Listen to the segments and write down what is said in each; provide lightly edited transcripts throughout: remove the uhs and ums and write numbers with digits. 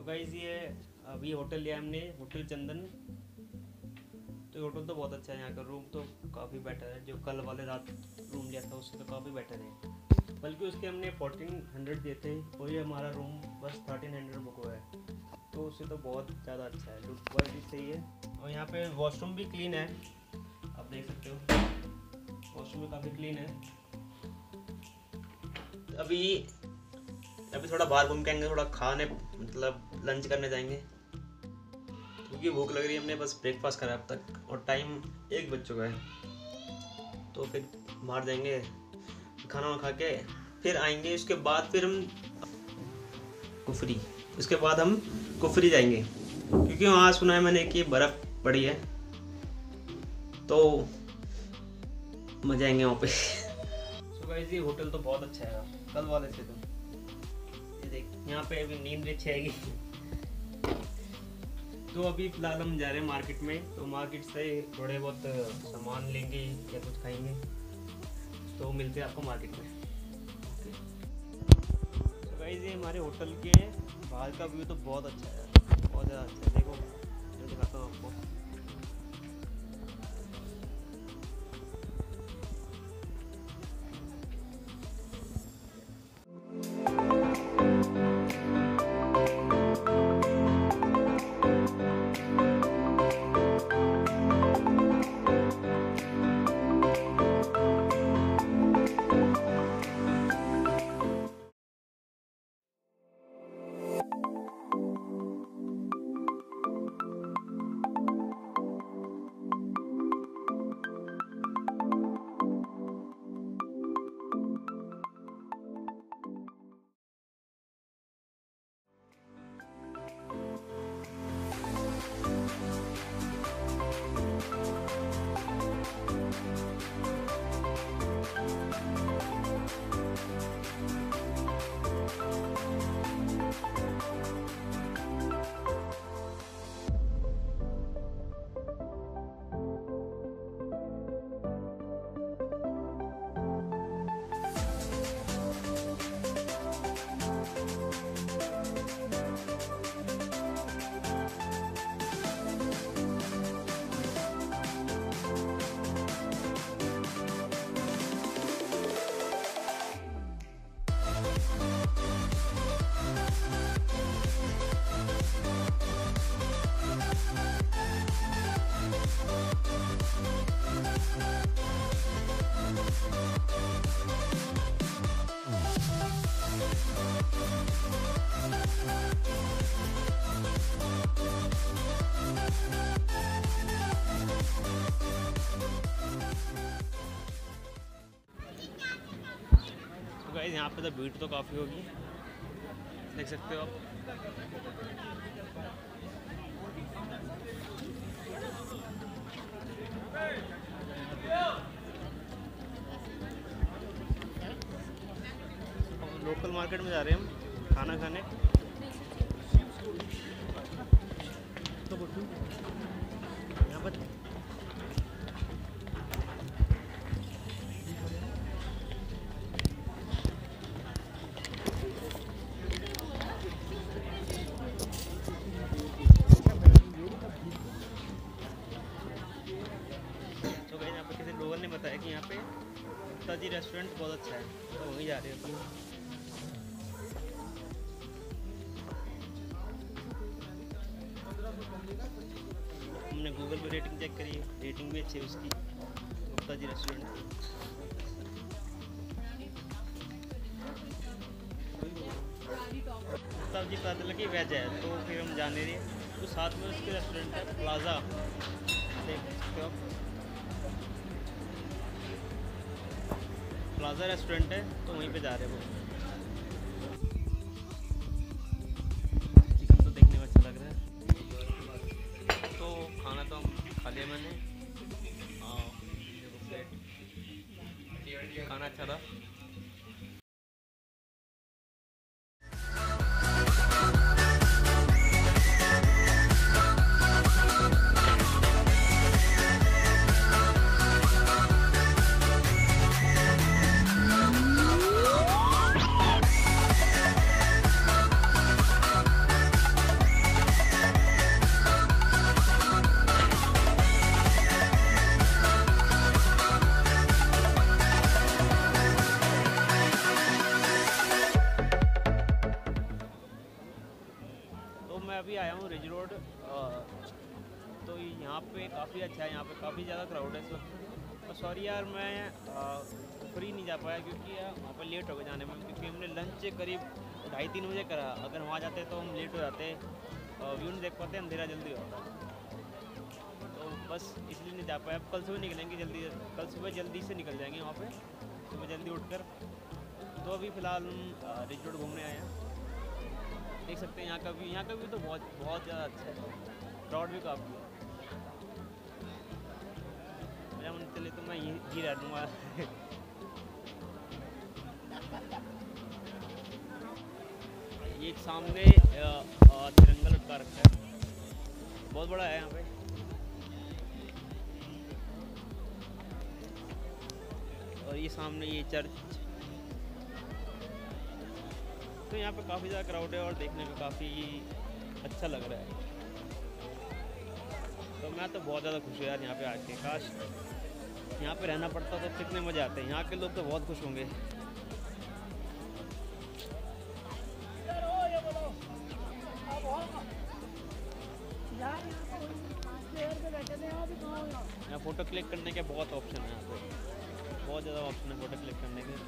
Guys ये अभी hotel लिया हमने, होटल चंदन। तो होटल तो बहुत अच्छा है, यहाँ का रूम तो काफ़ी बेटर है। जो कल वाले रात रूम लिया था उससे तो काफ़ी बेटर है, बल्कि उसके हमने 1400 दिए थे और ये हमारा रूम बस 1300 बुक हुआ है, तो उससे तो बहुत ज़्यादा अच्छा है। लुक क्वालिटी सही है और यहाँ पे वॉशरूम भी क्लीन है, आप देख सकते हो। वॉशरूम भी काफ़ी क्लीन है। अभी थोड़ा बाहर घूम के आएंगे, थोड़ा खाने मतलब लंच करने जाएंगे क्योंकि भूख लग रही है। हमने बस ब्रेकफास्ट करा अब तक और टाइम 1 बज चुका है, तो फिर बाहर जाएंगे खाना वाना खा के फिर आएंगे। उसके बाद फिर हम कुफरी जाएंगे क्योंकि वहाँ सुना है मैंने कि बर्फ़ पड़ी है, तो मजा आएंगे वहाँ पे। सो गाइस ये होटल तो बहुत अच्छा है कल वाले से। तो ये देख यहाँ पे अभी नींद अच्छी आएगी। तो अभी फिलहाल हम जा रहे हैं मार्केट में, तो मार्केट से थोड़े बहुत सामान लेंगे या कुछ खाएंगे, तो मिलते हैं आपको मार्केट में। तो गाइस ये हमारे होटल के बाहर का व्यू तो बहुत अच्छा है, बहुत ज़्यादा अच्छा है। देखो मैं दिखाता हूँ आपको। गाइस यहाँ पे तो भीड़ तो काफ़ी होगी, देख सकते हो आप। लोकल मार्केट में जा रहे हैं हम खाना खाने। तो यहाँ पर लोगों ने बताया कि यहाँ पे गुप्ता जी रेस्टोरेंट बहुत अच्छा है, तो वहीं जा रहे हैं अभी। हमने गूगल पे रेटिंग चेक करी, रेटिंग भी अच्छी है उसकी, गुप्ता जी रेस्टोरेंट। तब जी पता चला कि वेज है, तो फिर हम जाने रहे। तो साथ में उसके रेस्टोरेंट है प्लाजा, देख सकते हो आप। प्लाजा रेस्टोरेंट है, तो वहीं पे जा रहे हैं वो। चिकन तो देखने में अच्छा लग रहा है, तो खाना तो हम खा लिया मैंने। खाना अच्छा था। मैं अभी आया हूँ रिज रोड। तो यहाँ पे काफ़ी अच्छा है, यहाँ पे काफ़ी ज़्यादा क्राउड है इस वक्त। और सॉरी यार मैं फ्री नहीं जा पाया क्योंकि यार वहाँ पर लेट हो गया जाने में, क्योंकि हमने लंच करीब 2:30-3 बजे करा। अगर वहाँ जाते तो हम लेट हो जाते, व्यू नहीं देख पाते, अंधेरा जल्दी होता। तो बस इसलिए नहीं जा पाया। अब कल सुबह निकलेंगे जल्दी, कल सुबह जल्दी से निकल जाएंगे वहाँ पे, सुबह जल्दी उठकर। तो अभी फ़िलहाल हम रिज रोड घूमने आए हैं। देख सकते हैं यहाँ का व्यू तो बहुत बहुत ज़्यादा अच्छा है, क्राउड भी काफ़ी है। मेरा मन चले तो मैं यही रह दूँगा। ये सामने तिरंगा लटका रखा है, बहुत बड़ा है यहाँ पे। और ये सामने ये चर्च। तो यहाँ पे काफ़ी ज़्यादा क्राउड है और देखने में काफ़ी अच्छा लग रहा है। तो मैं तो बहुत ज़्यादा खुश हूँ यार यहाँ पे आके। काश यहाँ पे रहना पड़ता तो कितने मज़े आते हैं। यहाँ के लोग तो बहुत खुश होंगे। यहाँ फ़ोटो क्लिक करने के बहुत ऑप्शन है, यहाँ पे बहुत ज़्यादा ऑप्शन है फ़ोटो क्लिक करने के।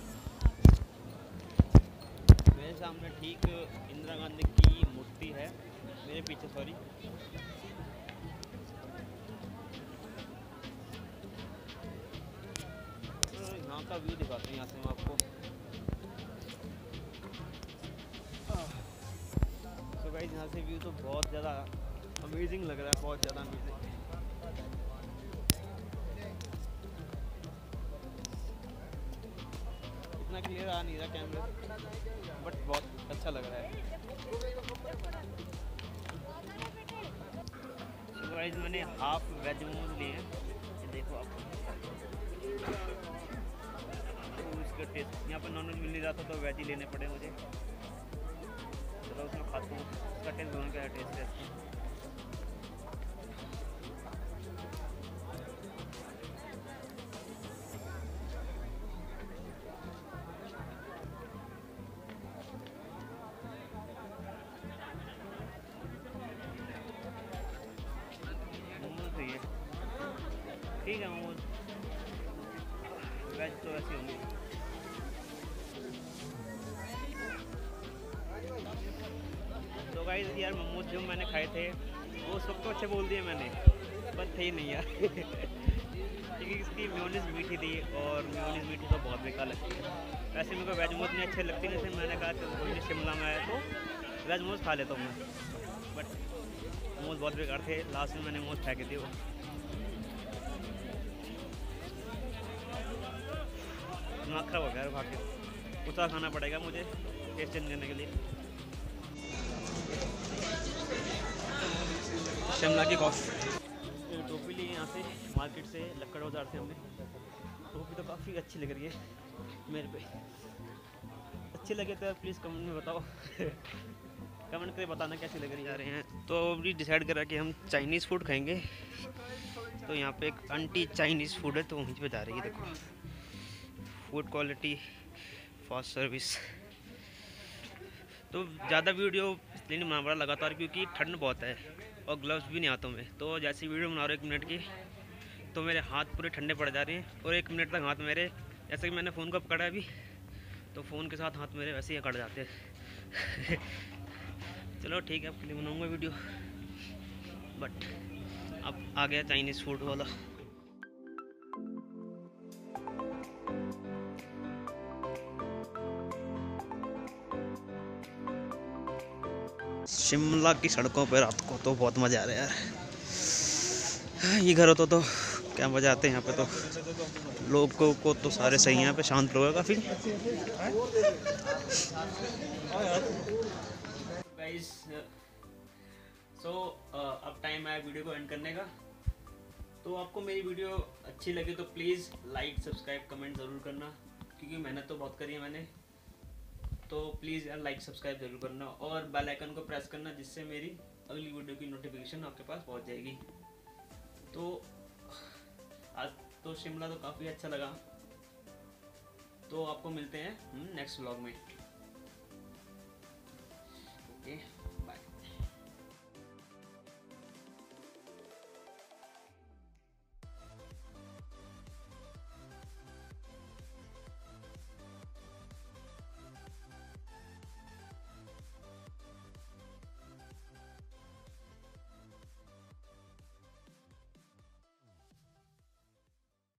मेरे सामने ठीक इंदिरा गांधी की मूर्ति है, मेरे पीछे सॉरी। यहाँ का व्यू दिखाते हैं, यहाँ से मैं आपको। तो गाइस यहाँ से व्यू तो बहुत ज़्यादा अमेजिंग लग रहा है, बहुत ज़्यादा अमेजिंग। इतना क्लियर आ नहीं रहा कैमरा, बट बहुत अच्छा लग रहा है। तो गाइस मैंने हाफ वेज मोमोज लिए हैं, ये देखो आप। तो इसका टेस्ट, यहाँ पर नॉनवेज मिल नहीं रहा था तो वेज ही लेने पड़े मुझे। चलो उसमें खाता हूँ, इसका टेस्ट दोनों का टेस्ट है। ठीक है मोमोज, वेज तो ऐसे होंगे। तो गाइस यार मोमोज जो मैंने खाए थे वो सबको अच्छे बोल दिए मैंने, पर थे ही नहीं यार। क्योंकि इसकी मेयोनीज मीठी थी और मेयोनीज मीठी तो बहुत बेकार लगती है। वैसे मेरे को वेज मोमोज नहीं अच्छे लगते, जैसे मैंने कहा चलो कोई नहीं, शिमला में आया तो वेज मोमोज खा लेता हूँ मैं, बट मोमोज बहुत बेकार थे। लास्ट में मैंने मोमोज फेंके थे वो। दिमाग खराब हो गया खा के, उतना खाना पड़ेगा मुझे टेस्ट चेंज करने के लिए। शिमला की कॉफ़ी। टोपी ली यहाँ से मार्केट से, लक्कड़ बाजार से हमने। टोपी तो काफ़ी अच्छी लग रही है मेरे पे। अच्छी लगे तो प्लीज़ कमेंट में बताओ। कमेंट करके बताना कैसी लग रही जा रहे हैं। तो अभी डिसाइड करा कि हम चाइनीज़ फूड खाएंगे। तो यहाँ पे एक आंटी चाइनीज़ फूड है तो वहीं पे जा रही है। देखो फूड क्वालिटी, फास्ट सर्विस। तो ज़्यादा वीडियो इसलिए नहीं बना पड़ा लगातार क्योंकि ठंड बहुत है और ग्लव्स भी नहीं हाथों में। तो जैसी वीडियो बना रहा हूँ 1 मिनट की तो मेरे हाथ पूरे ठंडे पड़ जा रहे हैं और 1 मिनट तक हाथ मेरे, जैसे कि मैंने फ़ोन को पकड़ा अभी तो फ़ोन के साथ हाथ मेरे वैसे ही कट जाते हैं। चलो ठीक है, आपके लिए बनाऊँगा वीडियो, बट अब आ गया चाइनीज़ फूड वाला। शिमला की सड़कों पर रात को तो बहुत मज़ा आ रहा है यार। ये घर होता तो क्या मज़ा आते हैं यहाँ पे। तो लोगों को तो सारे सही हैं यहाँ पे, शांत लोग हैं काफ़ी। गाइस सो अब टाइम आया वीडियो को एंड करने का। तो आपको मेरी वीडियो अच्छी लगे तो प्लीज़ लाइक सब्सक्राइब कमेंट ज़रूर करना, क्योंकि मेहनत तो बहुत करी है मैंने। तो प्लीज़ यार लाइक सब्सक्राइब जरूर करना और बेल आइकन को प्रेस करना, जिससे मेरी अगली वीडियो की नोटिफिकेशन आपके पास पहुंच जाएगी। तो आज तो शिमला तो काफ़ी अच्छा लगा। तो आपको मिलते हैं नेक्स्ट व्लॉग में। ओके।